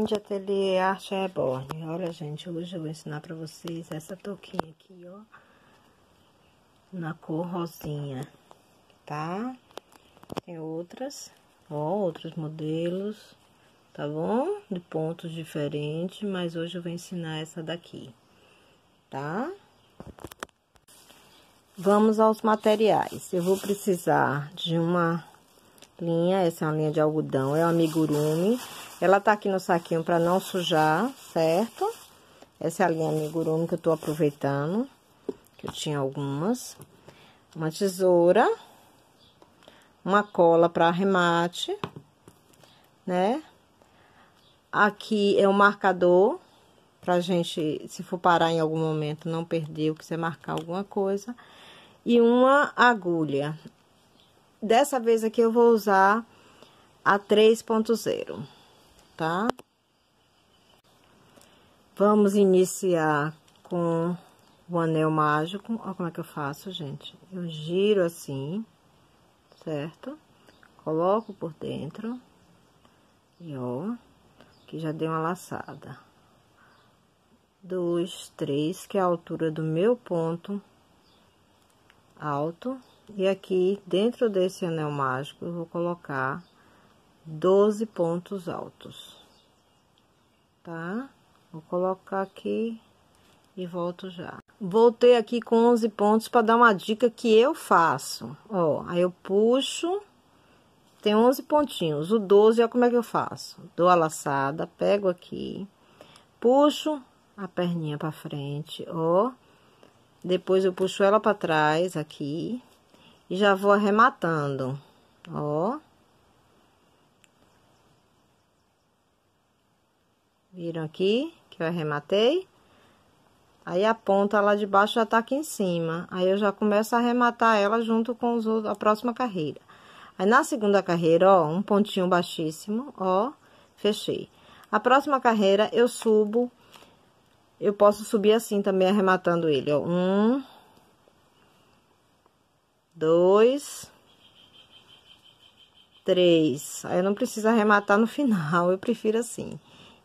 Cindy Ateliê Arte Reborn. Olha, gente, hoje eu vou ensinar pra vocês essa touquinha aqui, ó. Na cor rosinha, tá? Tem outras, ó, outros modelos, tá bom? De pontos diferentes, mas hoje eu vou ensinar essa daqui, tá? Vamos aos materiais. Eu vou precisar de uma linha, essa é uma linha de algodão, é uma amigurumi. Ela tá aqui no saquinho para não sujar, certo? Essa é a linha amigurumi que eu tô aproveitando, que eu tinha algumas. Uma tesoura, uma cola para arremate, né? Aqui é o marcador, pra gente, se for parar em algum momento, não perder ou quiser marcar alguma coisa. E uma agulha. Dessa vez aqui eu vou usar a 3.0, tá? Vamos iniciar com o anel mágico. Olha como é que eu faço, gente. Eu giro assim, certo? Coloco por dentro. E ó, aqui já dei uma laçada. 2, 3, que é a altura do meu ponto alto. E aqui, dentro desse anel mágico, eu vou colocar 12 pontos altos, tá? Vou colocar aqui e volto já. Voltei aqui com 11 pontos para dar uma dica que eu faço. Ó, aí eu puxo, tem 11 pontinhos. O 12, ó, como é que eu faço? Dou a laçada, pego aqui, puxo a perninha para frente, ó. Depois eu puxo ela para trás aqui e já vou arrematando, ó. Viram aqui que eu arrematei? Aí a ponta lá de baixo já tá aqui em cima. Aí eu já começo a arrematar ela junto com os outros, a próxima carreira. Aí na segunda carreira, ó, um pontinho baixíssimo, ó, fechei. A próxima carreira eu subo, eu posso subir assim também arrematando ele, ó. 1, 2, 3. Aí eu não preciso arrematar no final, eu prefiro assim.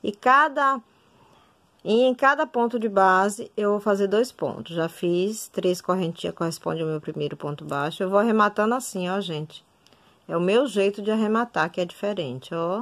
E em cada ponto de base, eu vou fazer 2 pontos. Já fiz 3 correntinhas, corresponde ao meu primeiro ponto baixo. Eu vou arrematando assim, ó, gente. É o meu jeito de arrematar, que é diferente, ó.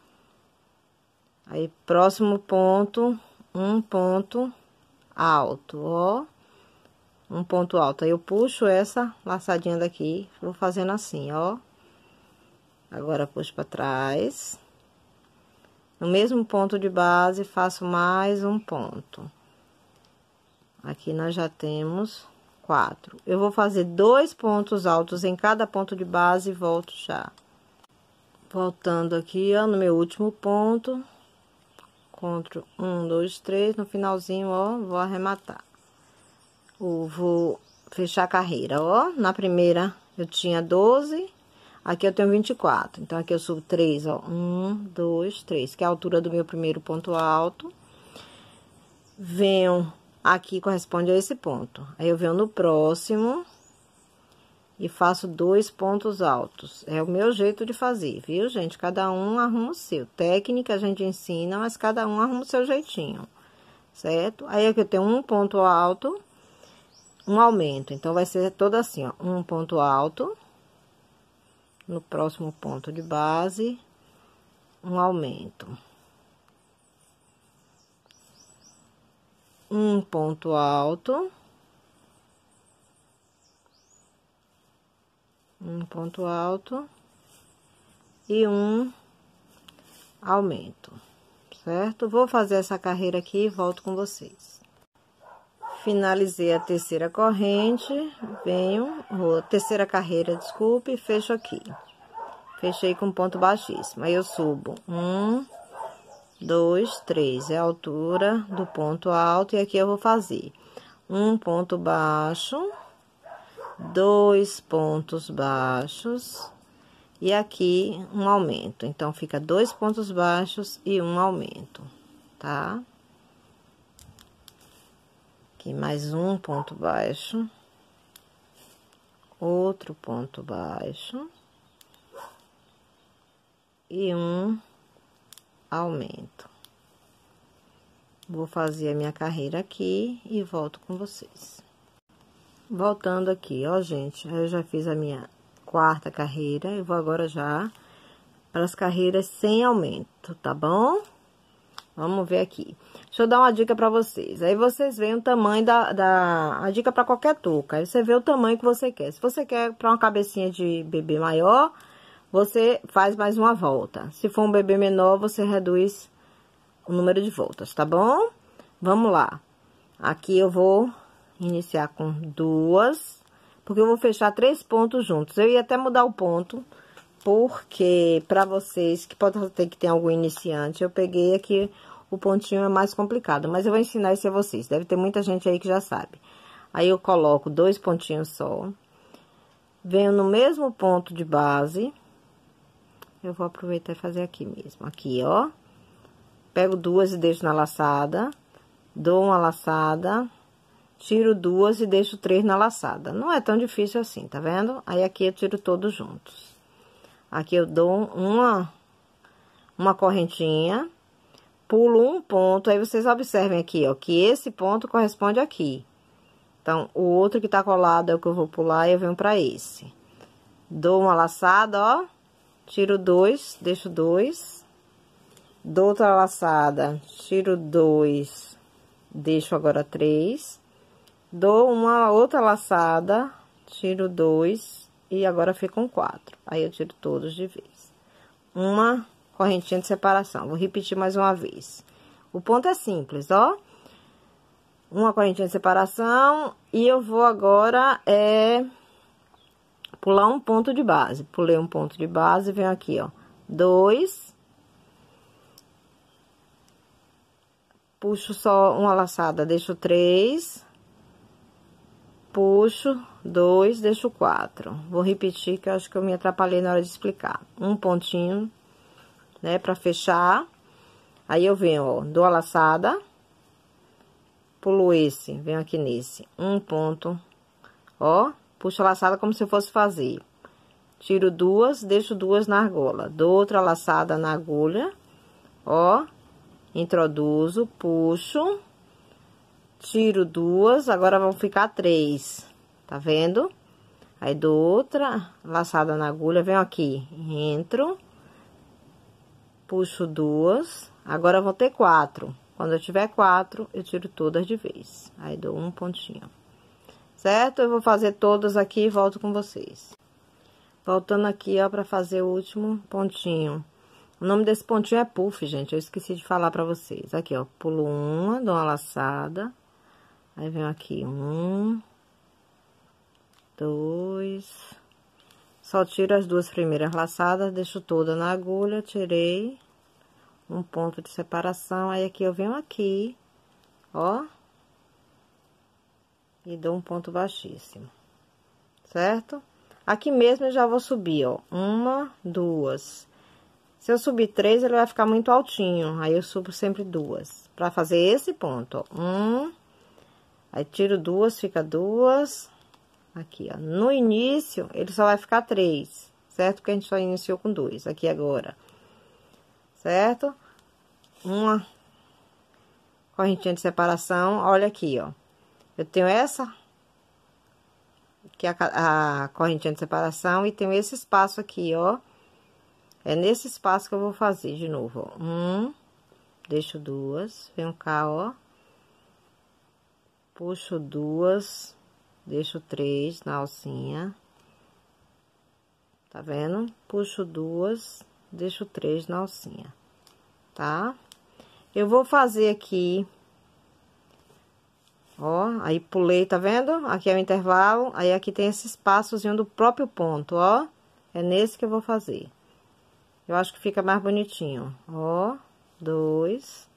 Aí, próximo ponto, um ponto alto, ó. Um ponto alto. Aí, eu puxo essa laçadinha daqui, vou fazendo assim, ó. Agora, puxo pra trás. No mesmo ponto de base, faço mais um ponto. Aqui nós já temos 4. Eu vou fazer 2 pontos altos em cada ponto de base e volto já. Voltando aqui, ó, no meu último ponto. Conto 1, 2, 3. No finalzinho, ó, vou arrematar. Vou fechar a carreira, ó. Na primeira eu tinha 12. Aqui eu tenho 24, então aqui eu subo 3, ó, 1, 2, 3, que é a altura do meu primeiro ponto alto. Venho aqui, corresponde a esse ponto. Aí, eu venho no próximo e faço 2 pontos altos. É o meu jeito de fazer, viu, gente? Cada um arruma o seu. Técnica a gente ensina, mas cada um arruma o seu jeitinho, certo? Aí, aqui eu tenho um ponto alto, um aumento. Então, vai ser todo assim, ó, um ponto alto. No próximo ponto de base, um aumento. Um ponto alto. Um ponto alto. E um aumento, certo? Vou fazer essa carreira aqui e volto com vocês. Finalizei a terceira corrente, venho, terceira carreira, desculpe, fecho aqui. Fechei com ponto baixíssimo. Aí, eu subo 1, 2, 3. É a altura do ponto alto. E aqui eu vou fazer um ponto baixo, 2 pontos baixos. E aqui um aumento. Então, fica 2 pontos baixos e um aumento, tá? Aqui mais um ponto baixo, outro ponto baixo e um aumento. Vou fazer a minha carreira aqui e volto com vocês. Voltando aqui, ó, gente, eu já fiz a minha quarta carreira, eu vou agora já para as carreiras sem aumento, tá bom? Vamos ver aqui. Deixa eu dar uma dica para vocês. Aí vocês veem o tamanho a dica para qualquer touca. Aí você vê o tamanho que você quer. Se você quer para uma cabecinha de bebê maior, você faz mais uma volta. Se for um bebê menor, você reduz o número de voltas, tá bom? Vamos lá. Aqui eu vou iniciar com 2, porque eu vou fechar 3 pontos juntos. Eu ia até mudar o ponto, porque para vocês que pode ter que ter algum iniciante, eu peguei aqui o pontinho é mais complicado, mas eu vou ensinar isso a vocês. Deve ter muita gente aí que já sabe. Aí eu coloco 2 pontinhos só, venho no mesmo ponto de base. Eu vou aproveitar e fazer aqui mesmo, aqui, ó. Pego 2 e deixo na laçada, dou uma laçada, tiro 2 e deixo 3 na laçada. Não é tão difícil assim, tá vendo? Aí aqui eu tiro todos juntos. Aqui eu dou uma correntinha, pulo um ponto, aí vocês observem aqui, ó, que esse ponto corresponde aqui. Então, o outro que tá colado é o que eu vou pular e eu venho pra esse. Dou uma laçada, ó, tiro 2, deixo 2. Dou outra laçada, tiro 2, deixo agora 3. Dou uma outra laçada, tiro 2 e agora ficam 4. Aí eu tiro todos de vez. Uma correntinha de separação. Vou repetir mais uma vez. O ponto é simples, ó. Uma correntinha de separação e eu vou agora pular um ponto de base. Pulei um ponto de base, venho aqui, ó. 2. Puxo só uma laçada, deixo 3. Puxo 2, deixo 4. Vou repetir que eu acho que eu me atrapalhei na hora de explicar. Um pontinho, né, pra fechar. Aí eu venho, ó, dou a laçada, pulo esse, venho aqui nesse, um ponto, ó, puxo a laçada como se eu fosse fazer. Tiro 2, deixo 2 na argola, dou outra laçada na agulha, ó, introduzo, puxo, tiro 2, agora vão ficar 3, tá vendo? Aí dou outra laçada na agulha, venho aqui, entro, puxo 2, agora vou ter 4. Quando eu tiver 4, eu tiro todas de vez. Aí dou um pontinho. Certo? Eu vou fazer todas aqui e volto com vocês. Voltando aqui, ó, pra fazer o último pontinho. O nome desse pontinho é puff, gente. Eu esqueci de falar pra vocês. Aqui, ó, pulo uma, dou uma laçada. Aí venho aqui, 1, 2... Só tiro as 2 primeiras laçadas, deixo toda na agulha, tirei um ponto de separação. Aí aqui eu venho aqui, ó, e dou um ponto baixíssimo, certo? Aqui mesmo eu já vou subir, ó, 1, 2. Se eu subir 3, ele vai ficar muito altinho, aí eu subo sempre 2, pra fazer esse ponto, ó, 1, aí tiro 2, fica 2. Aqui, ó, no início, ele só vai ficar 3, certo? Porque a gente só iniciou com 2, aqui agora, certo? Uma correntinha de separação, olha aqui, ó. Eu tenho essa, que é a correntinha de separação, e tenho esse espaço aqui, ó. É nesse espaço que eu vou fazer de novo, ó. 1, deixo 2, venho cá, ó. Puxo 2. Deixo 3 na alcinha, tá vendo? Puxo 2, deixo 3 na alcinha, tá? Eu vou fazer aqui, ó, aí pulei, tá vendo? Aqui é o intervalo, aí aqui tem esse espaçozinho do próprio ponto, ó. É nesse que eu vou fazer. Eu acho que fica mais bonitinho, ó. 2,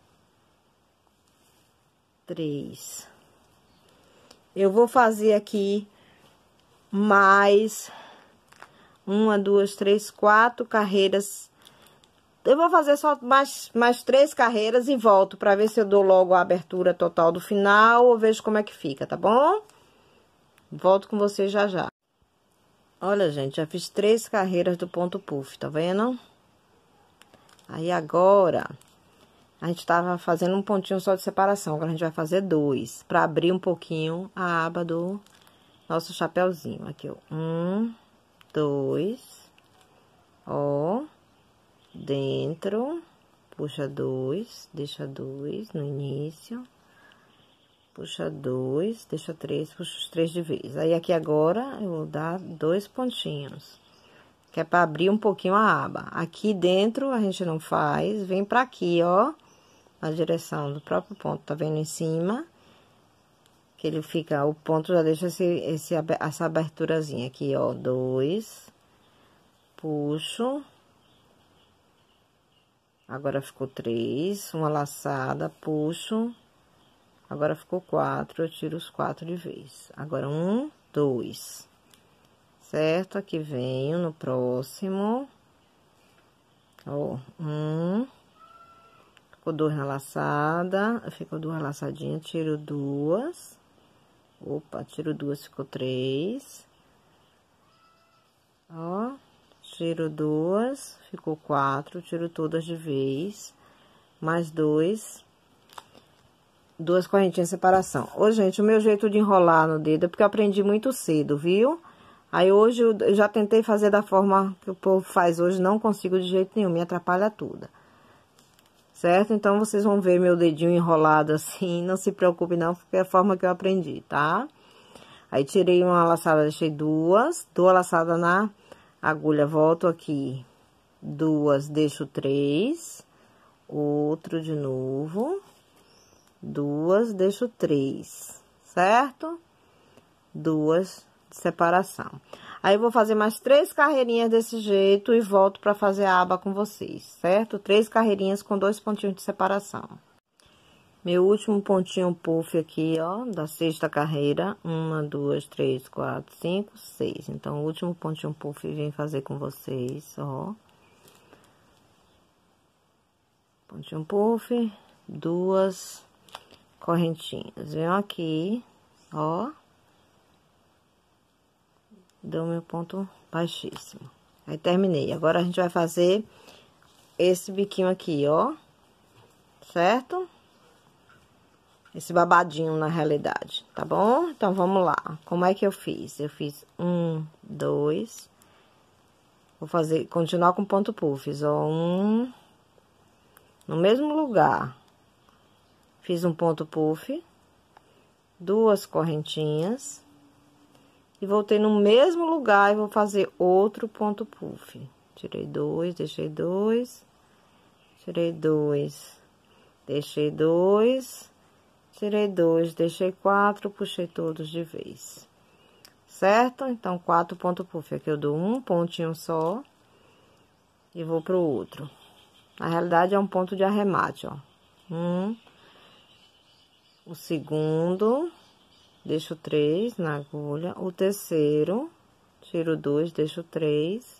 3... Eu vou fazer aqui mais 1, 2, 3, 4 carreiras. Eu vou fazer só mais 3 carreiras e volto pra ver se eu dou logo a abertura total do final ou vejo como é que fica, tá bom? Volto com vocês já já. Olha, gente, já fiz 3 carreiras do ponto puff, tá vendo? Aí agora, A gente tava fazendo um pontinho só de separação, agora a gente vai fazer 2, pra abrir um pouquinho a aba do nosso chapéuzinho. Aqui, ó, 1, 2, ó, dentro, puxa 2, deixa 2 no início, puxa 2, deixa 3, puxa os 3 de vez. Aí, aqui agora, eu vou dar 2 pontinhos, que é pra abrir um pouquinho a aba. Aqui dentro, a gente não faz, vem pra aqui, ó, na direção do próprio ponto, tá vendo em cima? Que ele fica, o ponto já deixa essa aberturazinha aqui, ó, 2, puxo, agora ficou 3, uma laçada, puxo, agora ficou 4, eu tiro os 4 de vez. Agora, 1, 2, certo? Aqui venho no próximo, ó, 1, ficou 2 na laçada, ficou 2 laçadinhas, tiro 2, opa, tiro 2, ficou 3, ó, tiro 2, ficou 4, tiro todas de vez, mais 2 correntinhas de separação. Ô, gente, o meu jeito de enrolar no dedo é porque eu aprendi muito cedo, viu? Aí, hoje, eu já tentei fazer da forma que o povo faz hoje, não consigo de jeito nenhum, me atrapalha tudo. Certo? Então, vocês vão ver meu dedinho enrolado assim, não se preocupe não, porque é a forma que eu aprendi, tá? Aí, tirei uma laçada, deixei 2 laçadas na agulha, volto aqui, 2, deixo 3, outro de novo, 2, deixo 3, certo? 2 de separação. Aí, eu vou fazer mais 3 carreirinhas desse jeito e volto pra fazer a aba com vocês, certo? 3 carreirinhas com 2 pontinhos de separação. Meu último pontinho puff aqui, ó, da 6ª carreira. 1, 2, 3, 4, 5, 6. Então, o último pontinho puff vim fazer com vocês, ó. Pontinho puff, 2 correntinhas. Venho aqui, ó. Deu meu ponto baixíssimo. Aí, terminei. Agora, a gente vai fazer esse biquinho aqui, ó. Certo? Esse babadinho, na realidade, tá bom? Então, vamos lá. Como é que eu fiz? Eu fiz 1, 2. Vou fazer, continuar com ponto puffs, ó. 1. No mesmo lugar. Fiz um ponto puff. 2 correntinhas. E voltei no mesmo lugar e vou fazer outro ponto puff. Tirei 2, deixei 2. Tirei 2, deixei 2. Tirei 2, deixei 4, puxei todos de vez. Certo? Então, 4 pontos puff. Aqui eu dou um pontinho só. E vou pro outro. Na realidade, é um ponto de arremate, ó. O segundo... Deixo 3 na agulha, o terceiro, tiro 2, deixo 3,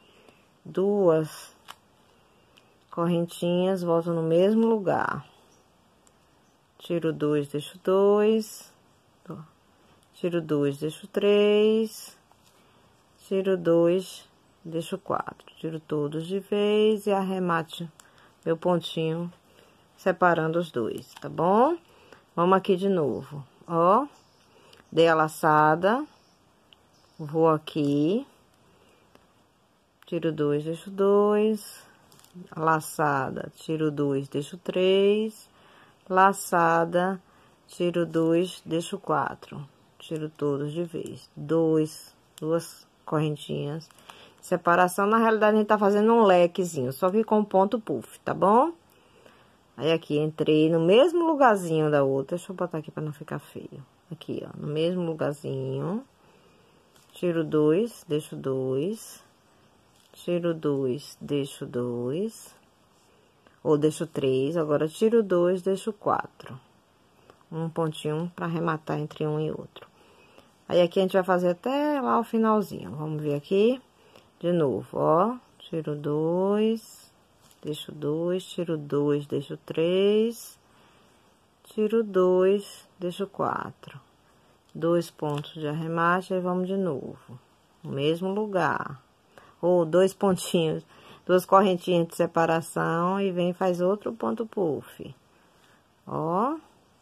2 correntinhas, volto no mesmo lugar. Tiro 2, deixo 2, tiro 2, deixo 3, tiro 2, deixo 4. Tiro todos de vez e arremate meu pontinho, separando os dois, tá bom? Vamos aqui de novo, ó. Dei a laçada, vou aqui, tiro 2, deixo 2, laçada, tiro 2, deixo 3, laçada, tiro 2, deixo 4, tiro todos de vez, 2 correntinhas, separação. Na realidade, a gente tá fazendo um lequezinho, só que com ponto puff, tá bom? Aí, aqui, entrei no mesmo lugarzinho da outra, deixa eu botar aqui pra não ficar feio. Aqui, ó, no mesmo lugarzinho, tiro 2, deixo 2, tiro 2, deixo 2, ou deixo 3, agora tiro 2, deixo 4. Um pontinho pra arrematar entre um e outro. Aí, aqui a gente vai fazer até lá o finalzinho, vamos ver aqui, de novo, ó, tiro 2, deixo 2, tiro 2, deixo 3, tiro 2, deixo 4. 2 pontos de arremate, aí vamos de novo. No mesmo lugar. Ou 2 pontinhos duas correntinhas de separação e vem e faz outro ponto puff. Ó.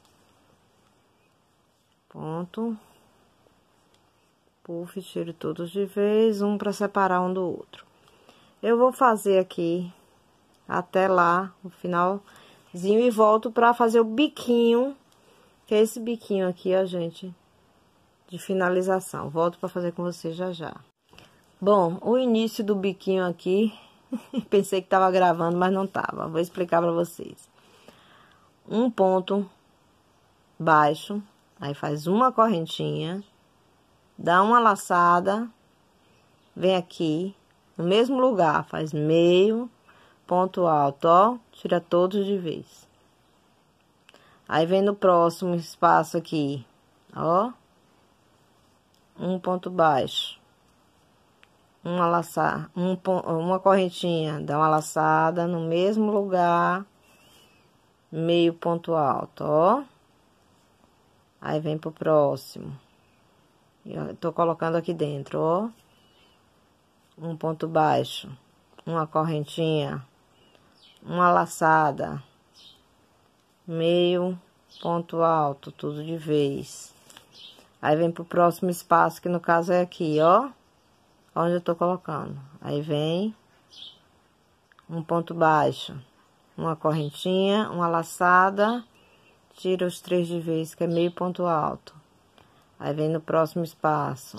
Ponto. Puff, tiro todos de vez, um para separar um do outro. Eu vou fazer aqui até lá, o finalzinho, e volto para fazer o biquinho, que é esse biquinho aqui, ó, gente, de finalização. Volto para fazer com vocês já já. Bom, o início do biquinho aqui, pensei que tava gravando, mas não tava. Vou explicar para vocês. Um ponto baixo, aí faz uma correntinha, dá uma laçada, vem aqui, no mesmo lugar, faz meio ponto alto, ó, tira todos de vez. Aí vem no próximo espaço aqui, ó, um ponto baixo, uma laçada, uma correntinha, dá uma laçada no mesmo lugar, meio ponto alto, ó. Aí vem pro próximo. Eu tô colocando aqui dentro, ó. Um ponto baixo, uma correntinha, uma laçada, meio ponto alto, tudo de vez. Aí vem pro próximo espaço, que no caso é aqui, ó, onde eu tô colocando. Aí vem um ponto baixo, uma correntinha, uma laçada, tira os 3 de vez, que é meio ponto alto. Aí vem no próximo espaço,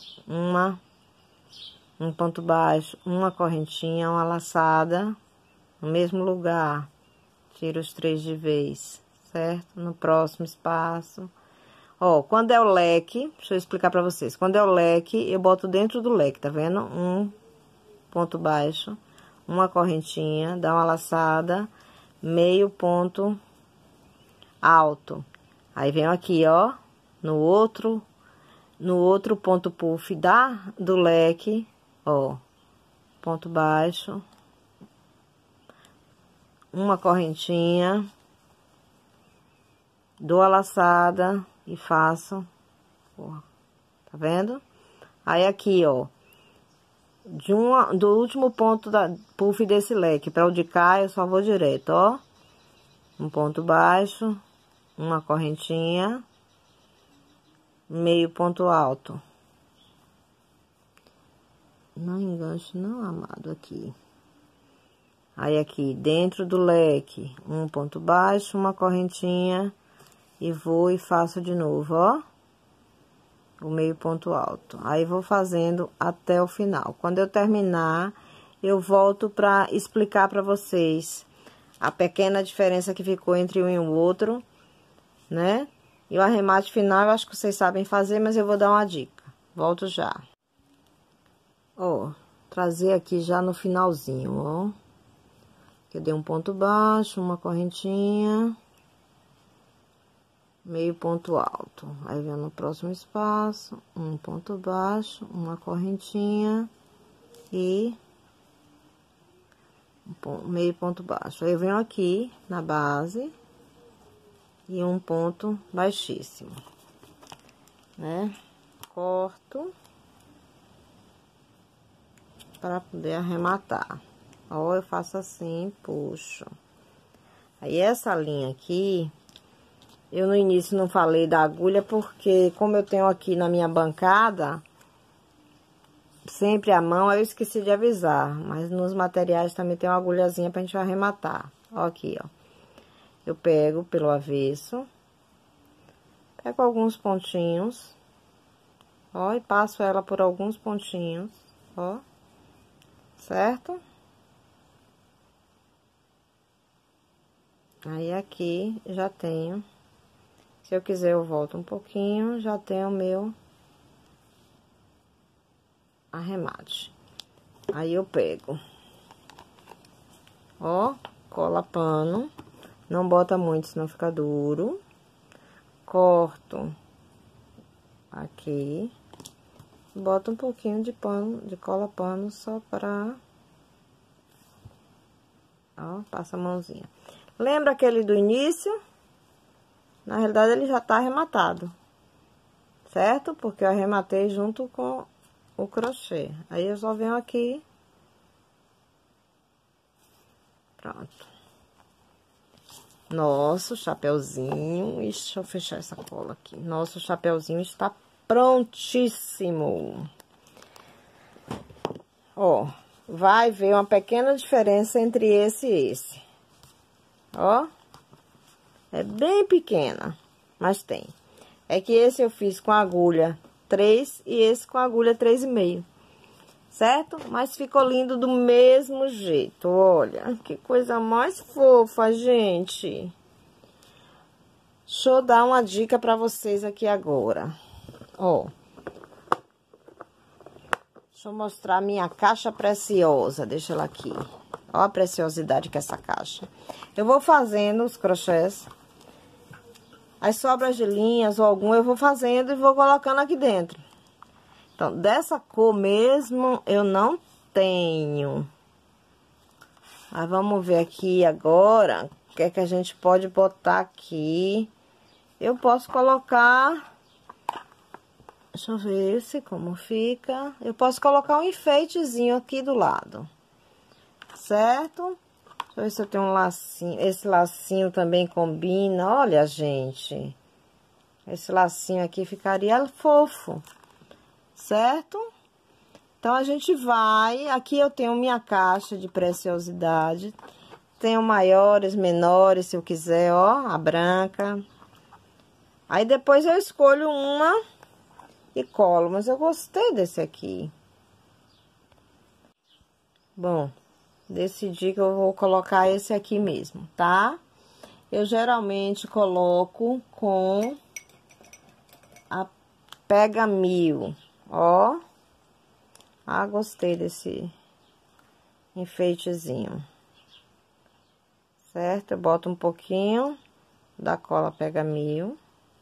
um ponto baixo, uma correntinha, uma laçada, no mesmo lugar, tira os 3 de vez, certo? No próximo espaço. Ó, quando é o leque, deixa eu explicar pra vocês. Quando é o leque, eu boto dentro do leque, tá vendo? Um ponto baixo, uma correntinha, dá uma laçada, meio ponto alto. Aí venho aqui, ó, no outro ponto puff do leque, ó, ponto baixo, uma correntinha, dou a laçada e faço, ó, tá vendo? Aí aqui, ó, do último ponto da puff desse leque para o de cá, eu só vou direto, ó, um ponto baixo, uma correntinha, meio ponto alto. Não enganche não, amado, aqui. Aí aqui, dentro do leque, um ponto baixo, uma correntinha, e vou e faço de novo, ó, o meio ponto alto. Aí vou fazendo até o final. Quando eu terminar, eu volto para explicar para vocês a pequena diferença que ficou entre um e o outro, né? E o arremate final, eu acho que vocês sabem fazer, mas eu vou dar uma dica. Volto já. Ó, trazer aqui já no finalzinho, ó. Eu dei um ponto baixo, uma correntinha, meio ponto alto. Aí vem no próximo espaço, um ponto baixo, uma correntinha e meio ponto baixo. Aí eu venho aqui na base e um ponto baixíssimo, né? Corto para poder arrematar. Ó, eu faço assim, puxo. Aí essa linha aqui, eu no início não falei da agulha, porque como eu tenho aqui na minha bancada sempre à mão, aí eu esqueci de avisar. Mas nos materiais também tem uma agulhazinha pra gente arrematar. Ó aqui, ó. Eu pego pelo avesso, pego alguns pontinhos, ó, e passo ela por alguns pontinhos, ó, certo? Aí aqui já tenho, se eu quiser eu volto um pouquinho, já tenho o meu arremate. Aí eu pego, ó, cola pano, não bota muito, senão fica duro. Corto aqui, boto um pouquinho de pano, de cola pano, só pra, ó, passa a mãozinha. Lembra aquele do início? Na realidade, ele já tá arrematado, certo? Porque eu arrematei junto com o crochê. Aí, eu só venho aqui Pronto. Nosso chapeuzinho. Ixi, deixa eu fechar essa cola aqui. Nosso chapeuzinho está prontíssimo. Ó, vai ver uma pequena diferença entre esse e esse. Ó. É bem pequena, mas tem. É que esse eu fiz com agulha 3 e esse com agulha 3,5. Certo? Mas ficou lindo do mesmo jeito. Olha, que coisa mais fofa, gente. Deixa eu dar uma dica pra vocês aqui agora. Ó. Deixa eu mostrar a minha caixa preciosa. Deixa ela aqui. Ó a preciosidade que é essa caixa. Eu vou fazendo os crochês. As sobras de linhas ou algum eu vou fazendo e vou colocando aqui dentro. Então, dessa cor mesmo, eu não tenho. Mas vamos ver aqui agora, o que é que a gente pode botar aqui. Eu posso colocar... Deixa eu ver se como fica. Eu posso colocar um enfeitezinho aqui do lado. Certo? Deixa eu ver se eu tenho um lacinho. Esse lacinho também combina. Olha, gente. Esse lacinho aqui ficaria fofo. Certo? Então, a gente vai... Aqui eu tenho minha caixa de preciosidade. Tenho maiores, menores, se eu quiser, ó. A branca. Aí, depois eu escolho uma e colo. Mas eu gostei desse aqui. Bom, decidi que eu vou colocar esse aqui mesmo, tá? Eu geralmente coloco com a Pega Mil. Ó. Ah, gostei desse enfeitezinho. Certo? Eu boto um pouquinho da cola Pega Mil.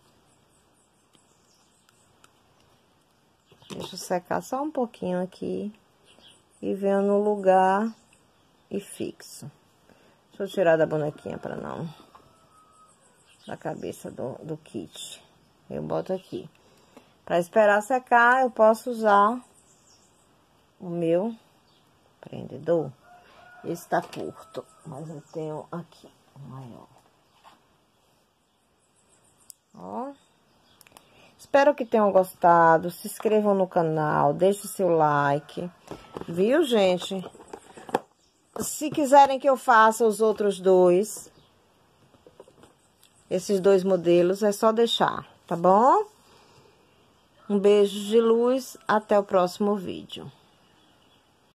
Deixa eu secar só um pouquinho aqui. E venho no lugar e fixo. Deixa eu tirar da bonequinha pra não... Da cabeça do kit. Eu boto aqui. Pra esperar secar, eu posso usar o meu prendedor. Esse tá curto, mas eu tenho aqui o maior. Ó. Espero que tenham gostado. Se inscrevam no canal, deixe seu like. Viu, gente? Se quiserem que eu faça os outros dois, esses dois modelos, é só deixar, tá bom? Um beijo de luz, até o próximo vídeo.